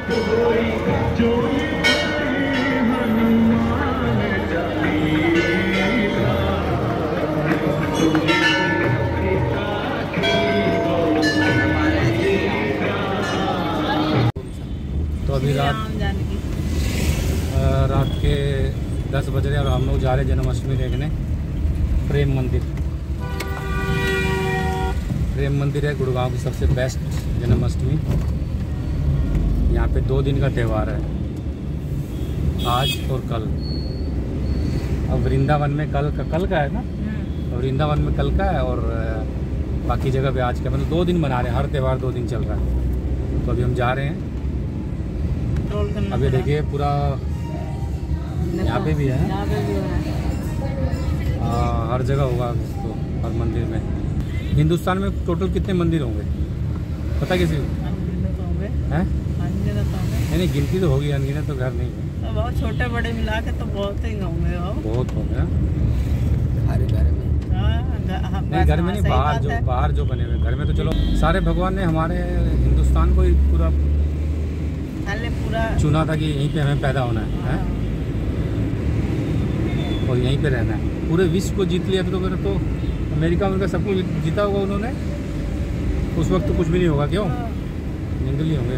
तो अभी रात के 10 बज रहे और हम लोग जा रहे हैं जन्माष्टमी देखने प्रेम मंदिर। प्रेम मंदिर है गुड़गांव की सबसे बेस्ट जन्माष्टमी। यहाँ पे 2 दिन का त्यौहार है, आज और कल। अब वृंदावन में कल का है ना, वृंदावन में कल का है और बाकी जगह पे आज का, मतलब 2 दिन मना रहे हैं। हर त्यौहार 2 दिन चल रहा है। तो अभी हम जा रहे हैं। अभी देखिए पूरा यहाँ पे भी है, हर जगह होगा इसको, हर मंदिर में। हिंदुस्तान में टोटल कितने मंदिर होंगे पता किसी को? हैं? नहीं, गिनती तो होगी, अनगिनत तो घर नहीं है। तो बहुत छोटे बड़े मिला के तो बहुत ही होंगे। बहुत होंगे हर घर में। नहीं घर में नहीं, बाहर जो बने हुए। घर में तो चलो सारे भगवान ने हमारे हिंदुस्तान को ही पूरा चुना था कि यहीं पे हमें पैदा होना है और यहीं पे रहना है। पूरे विश्व को जीत लिया तो फिर तो अमेरिका सब कुछ जीता होगा उन्होंने। उस वक्त तो कुछ भी नहीं होगा, क्यों जंगली होंगे।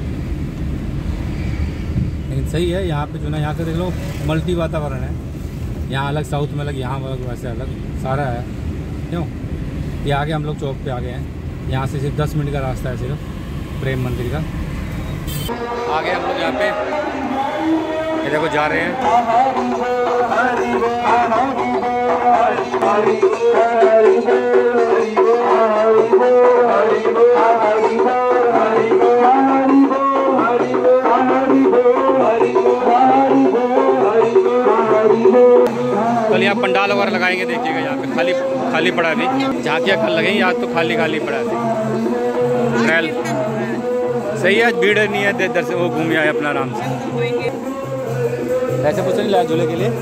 लेकिन सही है, यहाँ पे चुना। यहाँ का देख लो मल्टी वातावरण है। यहाँ अलग, साउथ में अलग, यहाँ अलग, वैसे अलग सारा है। क्यों ये आगे हम लोग चौक पे आ गए हैं। यहाँ से सिर्फ 10 मिनट का रास्ता है सिर्फ प्रेम मंदिर का। आगे हम लोग यहाँ पे ये देखो जा रहे हैं। कल यहाँ पंडाल वगैरह लगाएंगे, देखिएगा यहाँ पे खाली पड़ा है अभी। झांकियाँ कल लगेंगी, आज तो खाली पड़ा है। ट्रेल सही है, भीड़ नहीं है। दर्शन वो घूम आए अपना आराम से। ऐसे कुछ नहीं लाया झूले के लिए।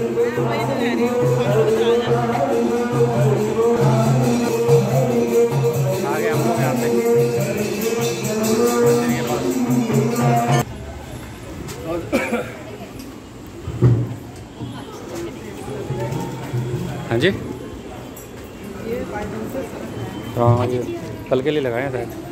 आ गए हम लोग यहाँ पे मंदिर के पास। हाँ जी, हाँ ये कल के लिए लगाए हैं शायद।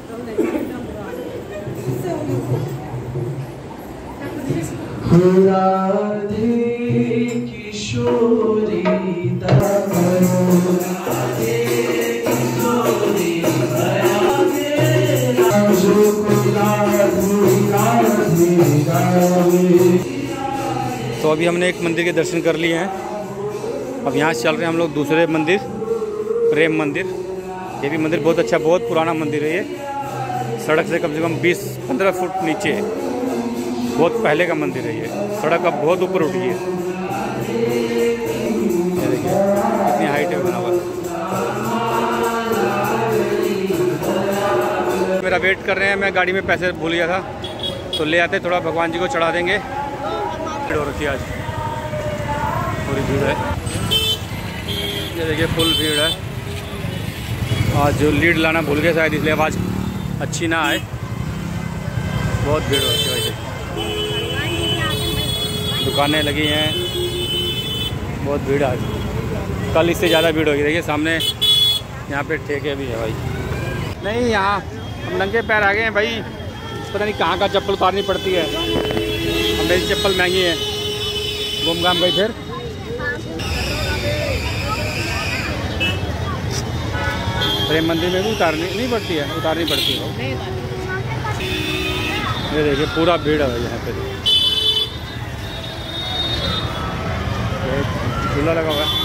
तो अभी हमने एक मंदिर के दर्शन कर लिए हैं। अब यहाँ से चल रहे हैं हम लोग दूसरे मंदिर, प्रेम मंदिर। ये भी मंदिर बहुत अच्छा, बहुत पुराना मंदिर है। ये सड़क से कम 20-15 फुट नीचे है। बहुत पहले का मंदिर है ये। सड़क अब बहुत ऊपर उठी है। ये देखिए कितनी हाइट है बना हुआ। मेरा वेट कर रहे हैं। मैं गाड़ी में पैसे भूल गया था, तो ले आते, थोड़ा भगवान जी को चढ़ा देंगे। भीड़ हो रखी है आज, पूरी भीड़ है। ये देखिए फुल भीड़ है। आज जो लीड लाना भूल गए शायद, इसलिए आवाज़ अच्छी ना आए। बहुत भीड़ हो रही है वैसे। दुकानें लगी हैं, बहुत भीड़ आज। कल इससे ज़्यादा भीड़ होगी। देखिए सामने यहाँ पे ठेके भी है भाई। नहीं यहाँ हम नंगे पैर आ गए हैं भाई। पता नहीं कहाँ का चप्पल उतारनी पड़ती है। अब मेरी चप्पल महंगी है, घूम घाम गई। फिर प्रेम मंदिर में भी उतारनी नहीं पड़ती है, उतारनी पड़ती है। ये देखिए पूरा भीड़ है यहाँ पे। झूला लगा हुआ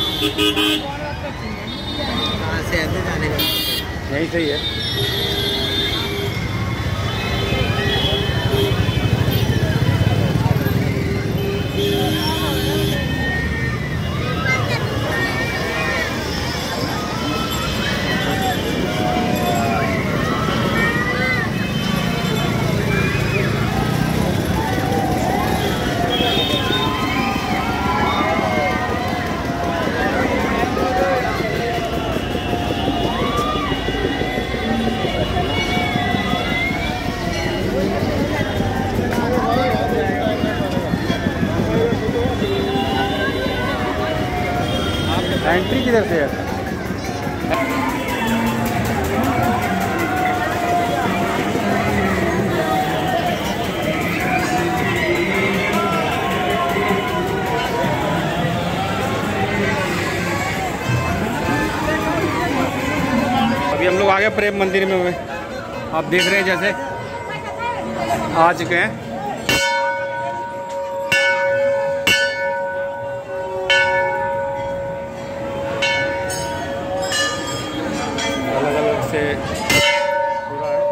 यहीं सही है। एंट्री किधर से है? अभी हम लोग आ गए प्रेम मंदिर में हुए, आप देख रहे हैं जैसे आ चुके हैं। अलग अलग से पूरा है।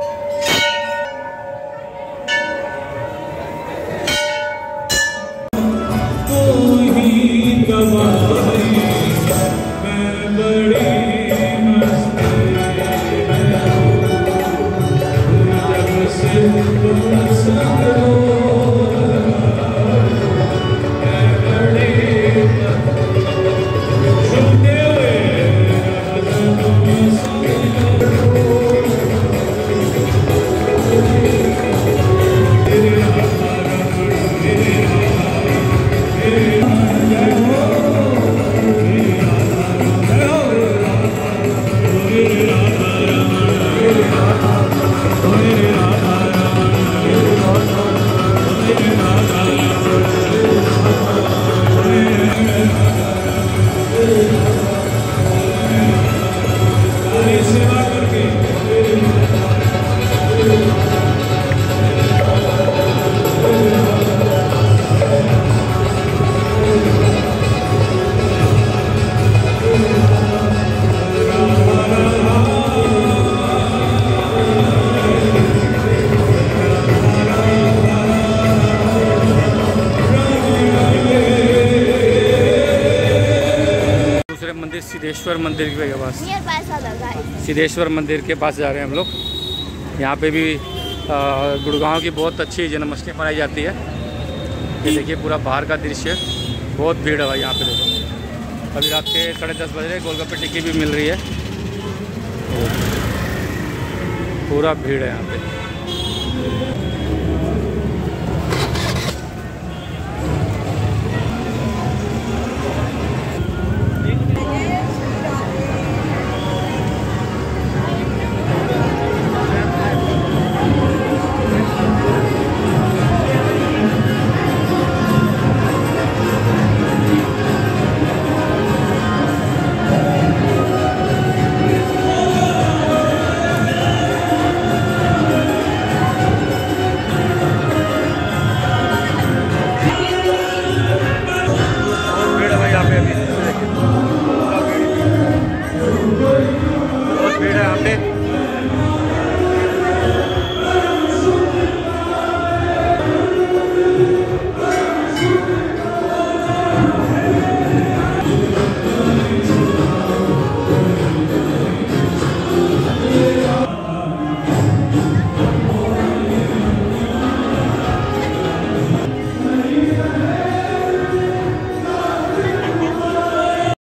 मंदिर सिद्धेश्वर मंदिर के पास, सिद्धेश्वर मंदिर के पास जा रहे हैं हम लोग। यहाँ पे भी गुड़गांव की बहुत अच्छी जन्माष्टमी मनाई जाती है। ये देखिए पूरा बाहर का दृश्य, बहुत भीड़ है भाई यहाँ पे। देखो अभी रात के 10:30 बज रहे, गोलगप्पे टिक्की भी मिल रही है, पूरा भीड़ है यहाँ पे।